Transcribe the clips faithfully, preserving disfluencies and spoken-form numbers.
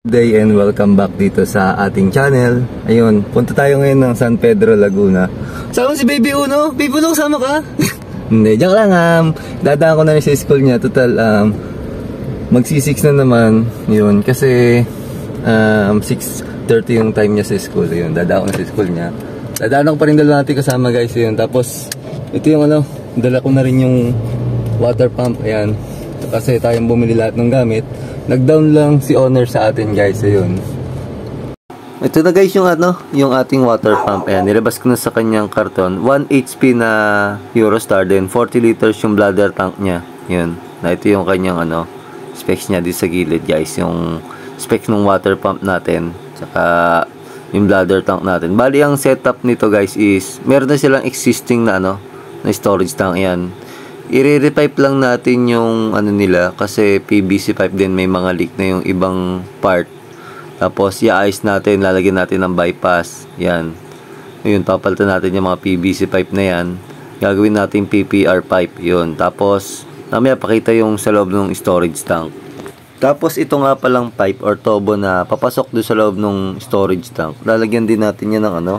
Day and welcome back dito sa ating channel. Ayun, punta tayo ngayon ng San Pedro, Laguna. Sama si Baby Uno. Baby Uno, sama ka? Hindi, diyan lang. Um, dadaan ko na rin sa school niya. Total, um, magsi-six na naman. Yun, kasi um, six thirty yung time niya sa school. Yun, dadaan ko na sa school niya. Dadaan ko pa rin dalawa natin kasama, guys. Yun, tapos, ito yung ano, dala ko na rin yung water pump. Ayan, kasi tayong bumili lahat ng gamit. Nag-down lang si owner sa atin, guys. Ayun. Ito na, guys, yung ano, yung ating water pump. Ayan, nilabas ko na sa kanyang karton. one H P na Eurostar, then forty liters yung bladder tank niya. Yun. Na ito yung kanyang ano, specs niya dito sa gilid, guys. Yung specs ng water pump natin. Saka yung bladder tank natin. Bali, ang setup nito, guys, is meron na silang existing na ano, na storage tank. Ayan. I-repipe lang natin yung ano nila kasi P V C pipe din, may mga leak na yung ibang part. Tapos i-ice natin, lalagyan natin ng bypass. Yan. Ayun, papalitan natin yung mga P V C pipe na yan. Gagawin natin P P R pipe. Yun. Tapos namaya pakita yung sa loob ng storage tank. Tapos ito nga palang pipe or tubo na papasok doon sa loob ng storage tank. Lalagyan din natin yan ng ano,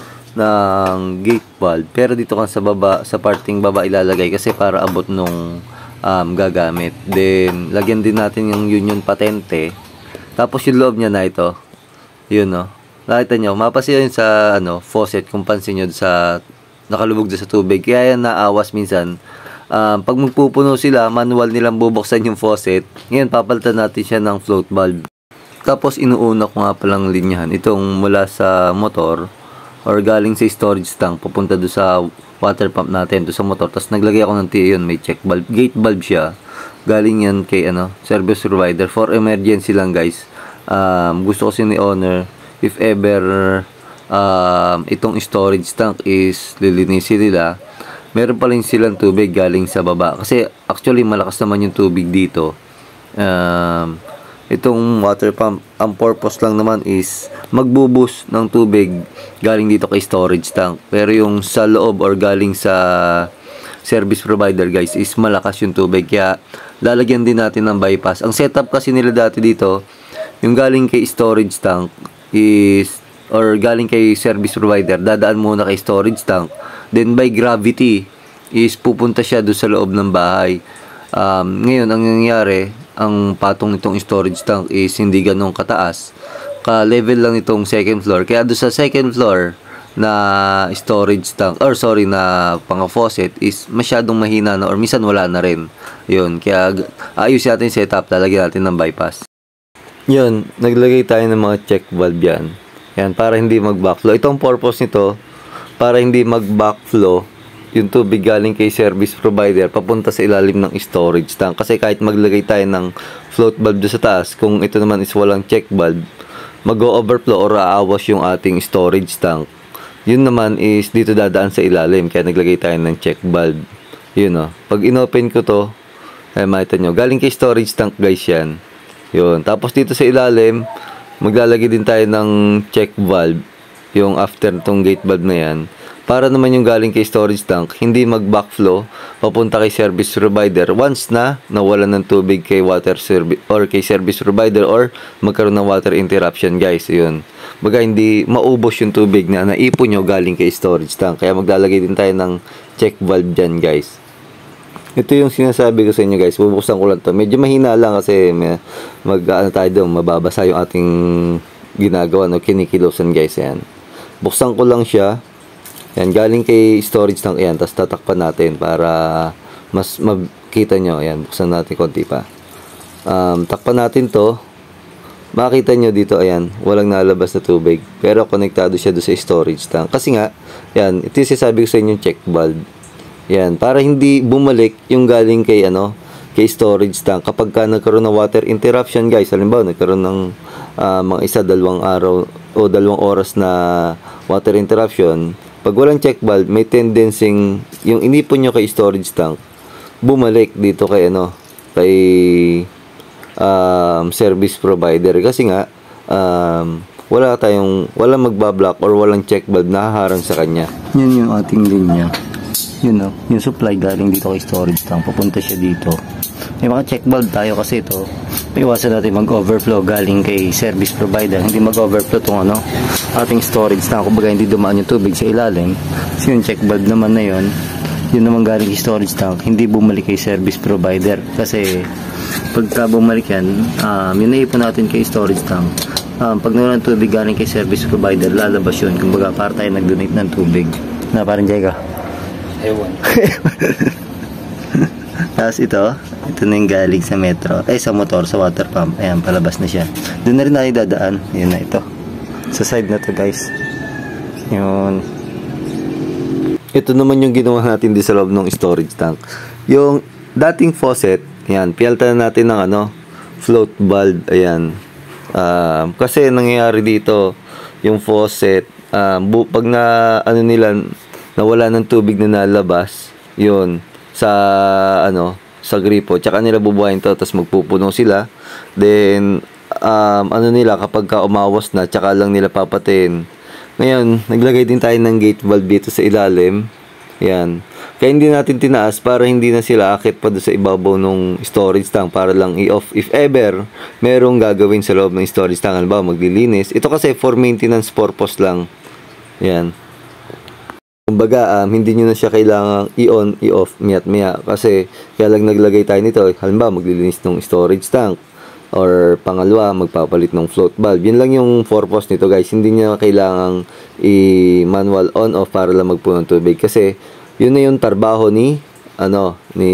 ng gate valve, pero dito kan sa baba, sa parting baba ilalagay kasi para abot nung um, gagamit. Then lagyan din natin yung union patente. Tapos yung loob niya na ito, yun, no, nakita nyo, mapasi yun sa ano, faucet, kung pansin nyo sa nakalubog doon sa tubig, kaya yan naawas minsan. Um, pag magpupuno sila, manual nilang bubuksan yung faucet. Ngayon papalitan natin siya ng float valve. Tapos inuuna ko nga palang linyahan itong mula sa motor or galing sa storage tank papunta do sa water pump natin, do sa motor. Tapos naglagay ako ng T yun, may check valve, gate valve siya. Galing yan kay ano, service provider for emergency lang, guys. Um, gusto kasi ni owner, if ever um, itong storage tank is lilinisin nila, meron pa rin silang tubig galing sa baba. Kasi actually malakas naman yung tubig dito. Um, itong water pump, ang purpose lang naman is magbubus ng tubig galing dito kay storage tank. Pero yung sa loob or galing sa service provider, guys, is malakas yung tubig. Kaya lalagyan din natin ng bypass. Ang setup kasi nila dati dito, yung galing kay storage tank is, or galing kay service provider, dadaan muna kay storage tank. Then by gravity is pupunta siya doon sa loob ng bahay. Um, ngayon, ang nangyayari, ang patong nitong storage tank is hindi ganong kataas. Ka-level lang itong second floor. Kaya doon sa second floor na storage tank, or sorry, na pang-faucet is masyadong mahina na or minsan wala na rin. Yun. Kaya ayusin natin yung setup. Lalagyan natin ng bypass. Yun. Naglagay tayo ng mga check valve yan. Yan. Para hindi mag-backflow. Itong purpose nito, para hindi mag-backflow yung tubig galing kay service provider papunta sa ilalim ng storage tank. Kasi kahit maglagay tayo ng float valve doon sa taas, kung ito naman is walang check valve, mag-overflow or aawas yung ating storage tank. Yun naman is dito dadaan sa ilalim, kaya naglagay tayo ng check valve. Yun, o. Pag inopen ko to, ay makita nyo, galing kay storage tank, guys, yan. Yun. Tapos dito sa ilalim, maglalagay din tayo ng check valve, yung after tong gate valve na yan, para naman yung galing kay storage tank hindi mag-backflow papunta kay service provider once na nawalan ng tubig kay water service or kay service provider or magkaroon ng water interruption, guys. Yun. Baga hindi maubos yung tubig na naipon nyo galing kay storage tank. Kaya maglalagay din tayo ng check valve dyan, guys. Ito yung sinasabi ko sa inyo, guys. Bubuksan ko lang to. Medyo mahina lang kasi may, mag ano tayo doon, mababasa yung ating ginagawa, no, kinikilosan, guys. Yan. Buksan ko lang siya. Yan, galing kay storage tank yan. Tapos tatakpan natin para mas makita nyo. Yan, buksan natin konti pa. Um, takpan natin to. Makita nyo dito, ayan, walang nalabas na tubig. Pero konektado siya doon sa storage tank. Kasi nga, yan, ito yung sasabi ko sa inyo, check valve. Yan, para hindi bumalik yung galing kay, ano, kay storage tank. Kapag ka nagkaroon ng water interruption, guys, halimbawa, nagkaroon ng uh, mga isa, dalawang araw o dalawang oras na water interruption, pag walang check valve, may tendency yung inipon nyo kay storage tank, bumalik dito kay ano, kay um, service provider. Kasi nga, um, wala tayong, walang magbablock or walang check valve na haharang sa kanya. Yan yung ating linya. Yun, no? Yung supply galing dito kay storage tank, papunta siya dito. May mga check valve tayo kasi ito, iwasan natin mag-overflow galing kay service provider. Hindi mag-overflow tong ano, ating storage tank. Kumbaga hindi dumaan yung tubig sa ilalim. Kasi yung check valve naman na yun, yun naman galing kay storage tank, hindi bumalik kay service provider. Kasi pagka bumalik yan, um, yun naipon natin kay storage tank. Um, pag nawalan ng tubig galing kay service provider, lalabas yun. Kumbaga para tayo nag-donate ng tubig. Na parang Jay ka? Ewan. Tapos ito, ito na yung galing sa metro. Eh, sa motor, sa water pump. Ayan, palabas na siya. Doon na rin tayo dadaan. Yun na ito. Sa side na to guys. Yun. Ito naman yung ginawa natin di sa loob ng storage tank. Yung dating faucet, ayan, pinalitan na natin ng ano, float valve. Ayan. Uh, kasi nangyayari dito, yung faucet, uh, bu- pag na, ano nila, nawala ng tubig na nalabas, yun, sa ano sa gripo, tsaka nila bubuhayin to, tapos magpupuno sila, then um, ano nila kapag ka umawas na, tsaka lang nila papatin. Ngayon naglagay din tayo ng gate valve dito sa ilalim, yan, kaya hindi natin tinaas para hindi na sila akit pa doon sa ibabaw ng storage tank, para lang i-off if ever merong gagawin sa loob ng storage tank, halimbawa maglilinis. Ito kasi for maintenance purpose lang, yan. Kumbaga, um, hindi nyo na siya kailangang i-on, i-off, miya't miya. Kasi, kaya lang naglagay tayo nito. Halimbawa, maglilinis ng storage tank. Or, pangalawa, magpapalit ng float valve. Yun lang yung purpose nito, guys. Hindi nyo kailangang i-manual on-off para lang magpuno ng tubig. Kasi, yun na yung trabaho ni, ano, ni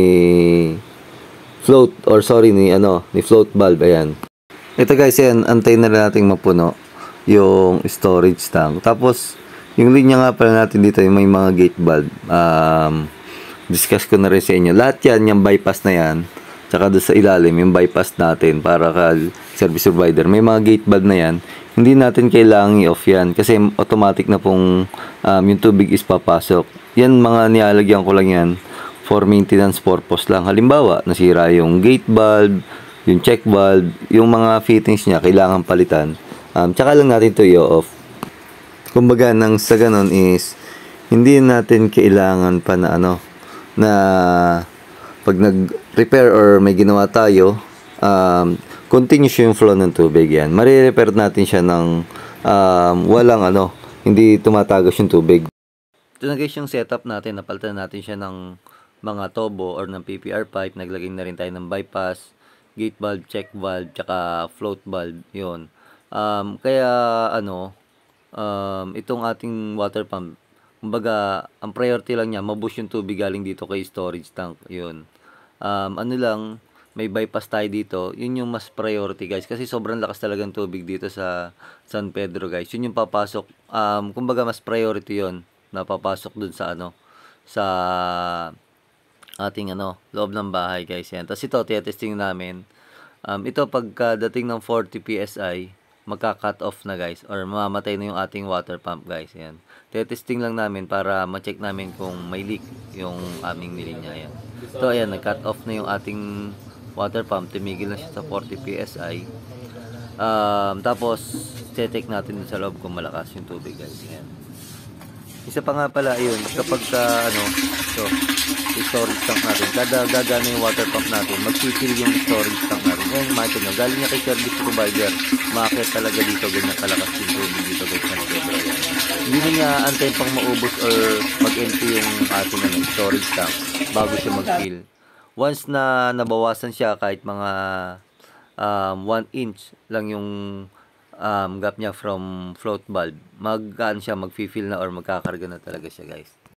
float, or sorry, ni, ano, ni float valve. Ayan. Ito, guys, yan. Antayin na lang natin mapuno yung storage tank. Tapos, yung linya nga pala natin dito, yung may mga gate valve, um, discuss ko na rin sa inyo. Lahat yan, yung bypass na yan, tsaka doon sa ilalim, yung bypass natin para ka service provider, may mga gate valve na yan, hindi natin kailangang i-off yan, kasi automatic na pong um, yung tubig is papasok. Yan, mga nilalagyan ko lang yan for maintenance purpose lang. Halimbawa, nasira yung gate valve, yung check valve, yung mga fittings niya, kailangan palitan. Um, tsaka lang natin to i-off. Kumbaga, nang sa ganon is, hindi natin kailangan pa na ano, na pag nag-repair or may ginawa tayo, um, continuous yung flow ng tubig yan. Mare-repair natin siya ng um, walang ano, hindi tumatagos yung tubig. Ito na guys yung setup natin, napalitan natin siya ng mga tobo or ng P P R pipe, naglagay na rin tayo ng bypass, gate valve, check valve, tsaka float valve, yun. Um, kaya ano, Um, itong ating water pump, kumbaga, ang priority lang niya, mabush yung tubig galing dito kay storage tank, yun. Um, ano lang, may bypass tayo dito, yun yung mas priority guys, kasi sobrang lakas talagang tubig dito sa San Pedro guys, yun yung papasok, um, kumbaga mas priority yun, na papasok dun sa ano, sa ating ano, loob ng bahay guys, yan. Tapos ito, testing namin, um, ito pagkadating ng forty P S I, magka-cut off na guys, or mamamatay na yung ating water pump guys, yan. Testing lang namin para ma-check namin kung may leak yung aming nilinya, yan. So ayan, nag-cut off na yung ating water pump, tumigil na siya sa forty P S I. Um, tapos check natin sa loob kung malakas yung tubig guys, yan. Isa pa nga pala yun, kapag ka, ano, so, storage tank natin, kada gagana yung water pump natin, mag-fill yung storage tank natin. Ngayon, makita nyo, galing niya kay service provider, makakit talaga dito, ganyan kalakas yung tubig dito guys, na nag-dry. Hindi na niya antayin pang maubos or mag-empty yung ating ano, storage tank bago siya mag-fill. Once na nabawasan siya, kahit mga um, one inch lang yung um, gap niya from float valve, mag, ano siya, mag-fill na or magkakarga na talaga siya guys.